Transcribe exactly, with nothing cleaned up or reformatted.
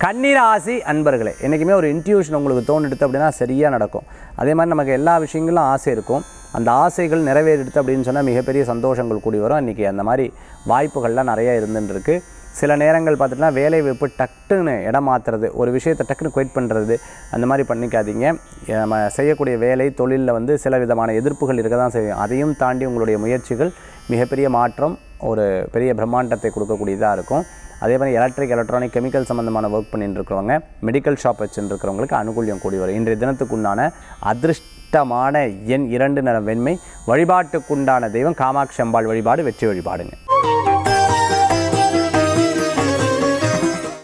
கன்னி ராசி அன்பர்களே, என்றைக்குமே ஒரு இன்ட்யூஷன் உங்களுக்கு தோணிடுது அப்படின்னா சரியாக நடக்கும். அதே மாதிரி நமக்கு எல்லா விஷயங்களும் ஆசை இருக்கும். அந்த ஆசைகள் நிறைவேறிடுது அப்படின்னு சொன்னால் மிகப்பெரிய சந்தோஷங்கள் கூடி வரும். இன்றைக்கி அந்த மாதிரி வாய்ப்புகள்லாம் நிறையா இருந்துருக்கு. சில நேரங்கள் பார்த்துட்டுனா வேலை வாய்ப்பு டக்குன்னு இடம் மாற்றுறது, ஒரு விஷயத்தை டக்குன்னு குவைட் பண்ணுறது, அந்த மாதிரி பண்ணிக்காதீங்க. நம்ம செய்யக்கூடிய வேலை தொழிலில் வந்து சில விதமான எதிர்ப்புகள் இருக்க தான் செய்யும். அதையும் தாண்டி உங்களுடைய முயற்சிகள் மிகப்பெரிய மாற்றம், ஒரு பெரிய பிரம்மாண்டத்தை கொடுக்கக்கூடியதாக இருக்கும். அதே மாதிரி எலக்ட்ரிக் எலக்ட்ரானிக் கெமிக்கல் சம்மந்தமான ஒர்க் பண்ணிட்டு இருக்கிறவங்க, மெடிக்கல் ஷாப் வச்சுட்டு இருக்கிறவங்களுக்கு அனுகூல்யம் கூடி வரும். இன்றைய தினத்துக்குண்டான அதிர்ஷ்டமான எண் இரண்டு நிற வெண்மை. வழிபாட்டுக்குண்டான தெய்வம் காமாட்சி அம்பாள் வழிபாடு வெற்றி வழிபாடுங்க.